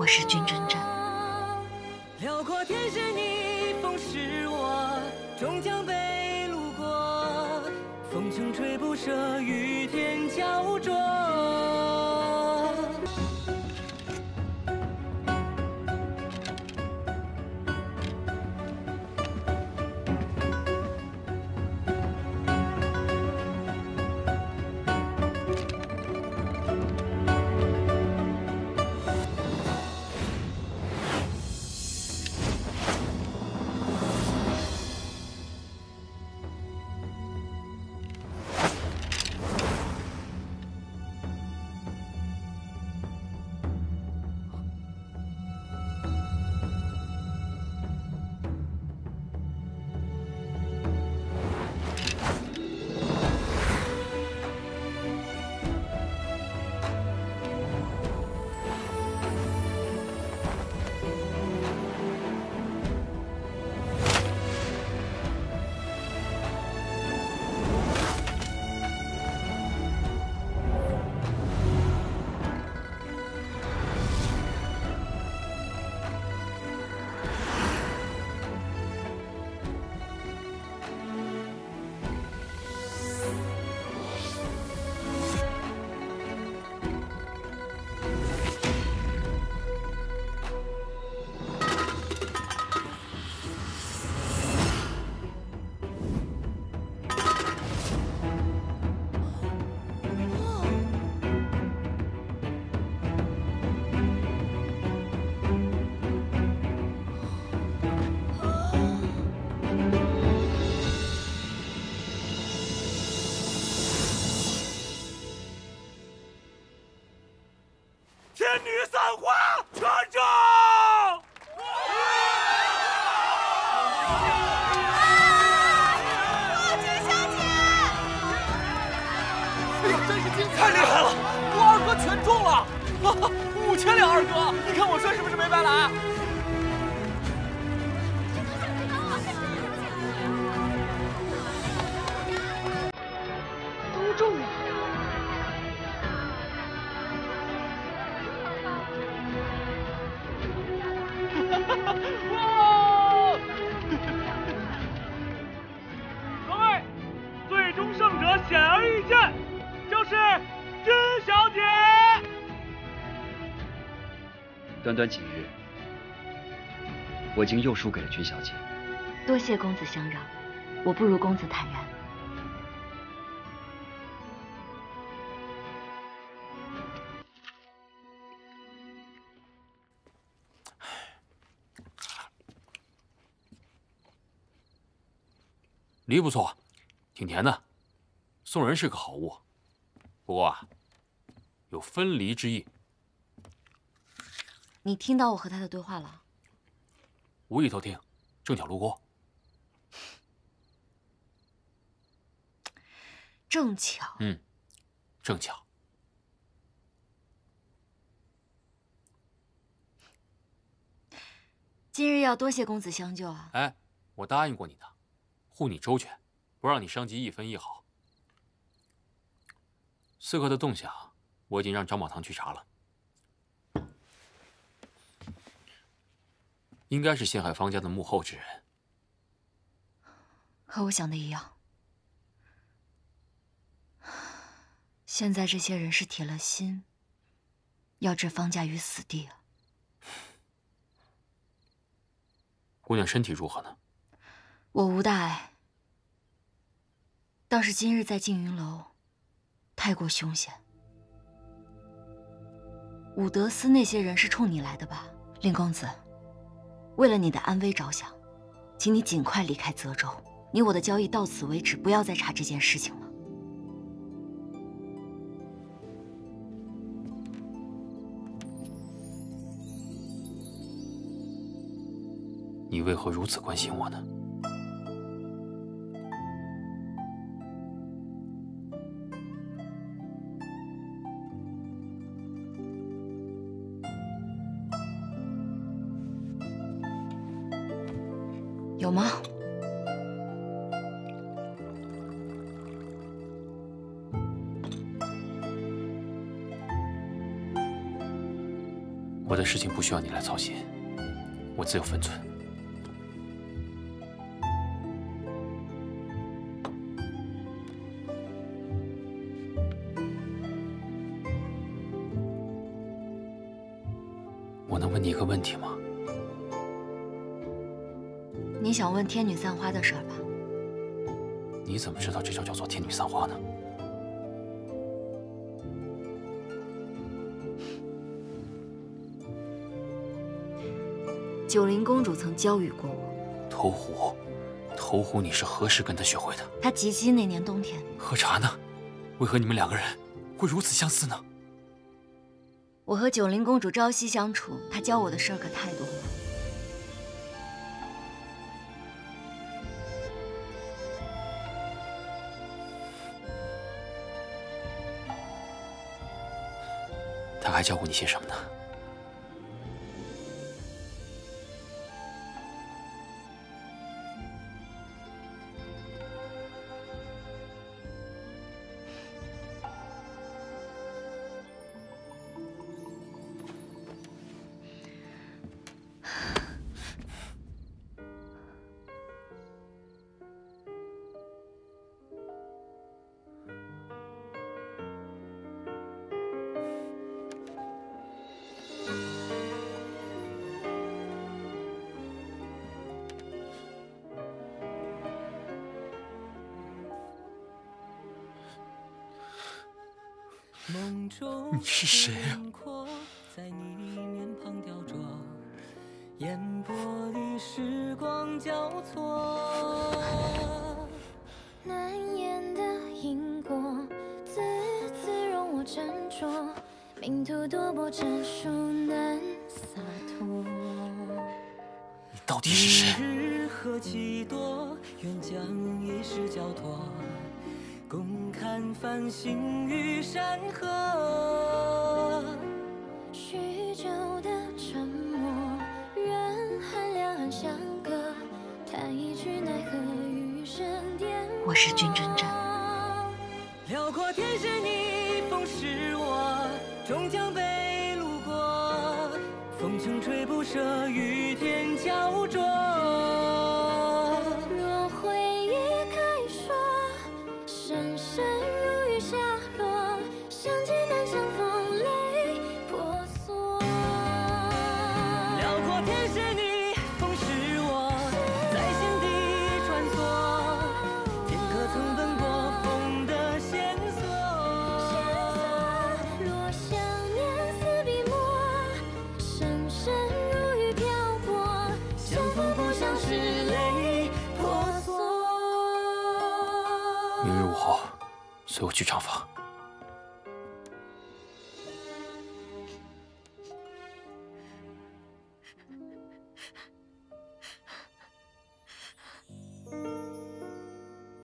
我是君真真。 辽阔天是你，风是我，终将被路过。风声吹不舍，与天焦灼。 天女散花，传承！ 君小姐！ 哎呦，真是精彩！太厉害了，我二哥全中了，5000两，二哥，你看我说是不是没白来？ 都中了。 哇！各位，最终胜者显而易见，就是君小姐。 短短几日，我已经又输给了君小姐。 多谢公子相让，我不如公子坦然。 梨不错，挺甜的。送人是个好物，不过啊，有分离之意。 你听到我和他的对话了？ 无意偷听，正巧路过。 正巧。 正巧。 今日要多谢公子相救啊！ 哎，我答应过你的。 护你周全，不让你伤及一分一毫。刺客的动向，我已经让张宝堂去查了，应该是陷害方家的幕后之人。 和我想的一样，现在这些人是铁了心要置方家于死地啊！ 姑娘身体如何呢？ 我无大碍，倒是今日在静云楼，太过凶险。武德司那些人是冲你来的吧，令公子？为了你的安危着想，请你尽快离开泽州。你我的交易到此为止，不要再查这件事情了。 你为何如此关心我呢？ 有吗？ 我的事情不需要你来操心，我自有分寸。我能问你一个问题吗？ 你想问天女散花的事儿吧？ 你怎么知道这就叫做天女散花呢？ 九灵公主曾教育过我。 投壶，投壶，你是何时跟她学会的？ 她及笄那年冬天。 喝茶呢？为何你们两个人会如此相似呢？ 我和九灵公主朝夕相处，她教我的事儿可太多了。 她还教过你些什么呢？ 你是谁呀？ 在你面庞雕琢，烟波里时光交错。 难言的因果，字字容我斟酌。命途多波折，孰能洒脱？ 你到底是谁？ 日何其多，愿将一世交托。共看繁星与山河， 许久的沉默，人寒两岸相隔，叹一句奈何余生颠簸。 我是君真真。 辽阔天是你，风是我，终将被路过。风声吹不舍，与天焦灼。 若回忆开说，深深如雨下落，相见难相逢，泪婆娑。 辽阔天是你，风是我，在心底穿梭。天可曾吻过风的线索？ 若想念似笔墨，深深如雨漂泊。相逢不相识，泪婆娑。 明日午后，随我去账房。